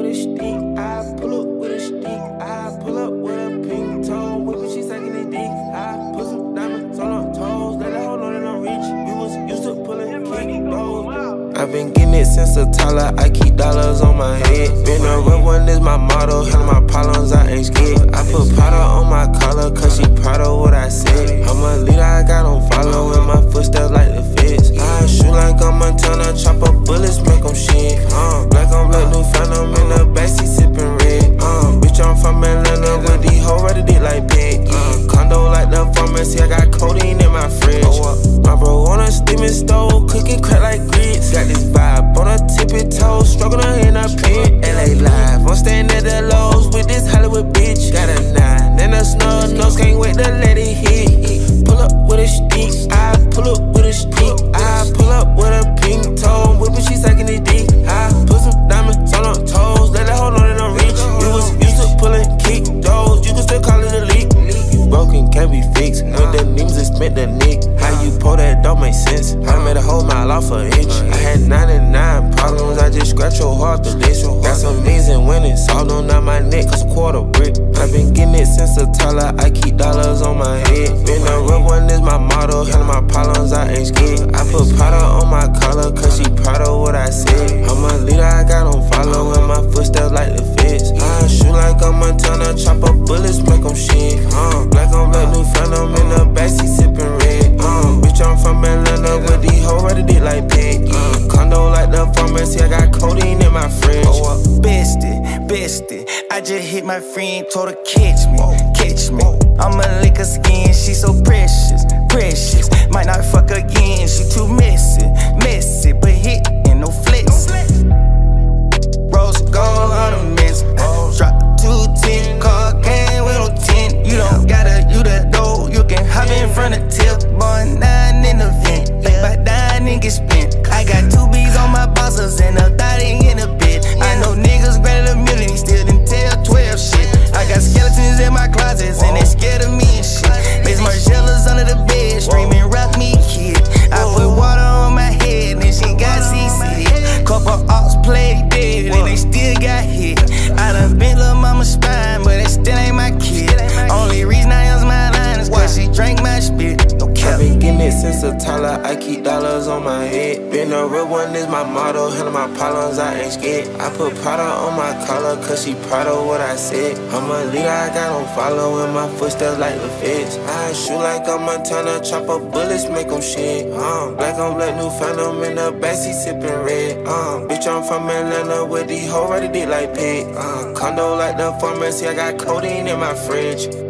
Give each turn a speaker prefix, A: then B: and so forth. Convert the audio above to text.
A: a stick, I pull up with a stick, I pull up with a pink toe, whippin', she suckin' the dick, I put some diamonds on her toes, let her hold on and I'm rich, we was used to pullin' kick those. I've been getting it since a toddler, I keep dollars on my head, been a real one is my motto, handle my problems, I ain't scared, I put Prada on my collar, cause she proud of what I said, I'm a leader, I got on follow, in my footsteps like the feds, I shoot like I'm Montana, chop up bullets, make them shit, black on black, new phantom in the backseat, sippin' red, bitch, I'm from Atlanta, with these hoes ready dick like pig, Condo like the pharmacy, I got codeine in my fridge, my bro on a steaming stove, cooking crack like grits, got this vibe on her tippy toes, struggling in a pit, LA live, I'm staying at the Lowe's with this Hollywood bitch, got a 9 and a snub nose, can't wait to let it hit, pull up with a stick, I pull up with a stick, I pull up with a pink toe, whippin', she suckin' the dick, I put some diamonds on her toes, let her hold on and I'm rich, we was used to pullin' kick those, you can still call it a leak, you broken, can't be fixed, when the names is spent the nick, how you pull that don't make sense, I made a whole mile off an inch, I had 99 problems, I just scratch your heart the list, got some means and winnings, all on out my neck, cause a quarter brick, I've been getting it since a toddler, I keep dollars on my head, been a real one is my motto, handle my problems, I ain't scared, I put Prada on my collar, cause she proud of what I said, I'm a leader, I got on follow, in my footsteps like the feds, I shoot like I'm Montana, chop up bullets, make them shit, black on black, new phantom in the backseat, sippin' red, bitch, I'm from Atlanta, with these hoes ready dick like pig, Condo like the pharmacy, I got codeine in my fridge,
B: bestie, I just hit my friend, told her catch me, I'ma lick her skin, she so precious, might not fuck again, she too messy, but hitting, no flexing, rose gold ornaments, drop 210, car game with no 10, you don't gotta, you the dough, you can hop in front of tip, boy, 9 in the vent, think about dying and get spent, I got 2 B's on my bosses and a 30 in a bit, I know niggas granted a million, still didn't tell 12 shit, I got skeletons in my closets and they scared of me and shit, Miss Margella's under the bed, screaming rock me kid, I put water on my head and she got CC, couple ops played dead and they still got hit, I done bent lil' mama's spine but it still ain't my kid, only reason I use my line is cause she drank my spit, no cap.
A: I've been getting it since a toddler, I keep dollars on my head, been a real one is my motto, handle my problems, I ain't scared, I put Prada on my collar cause she proud of what I said, I'm a leader, I got on follow, in my footsteps like the feds, I shoot like I'm Montana, chop up bullets, make them shit, black on black, new phantom in the backseat, sippin' red, bitch, I'm from Atlanta, with these hoes ready dick like pig, Condo like the pharmacy, I got codeine in my fridge.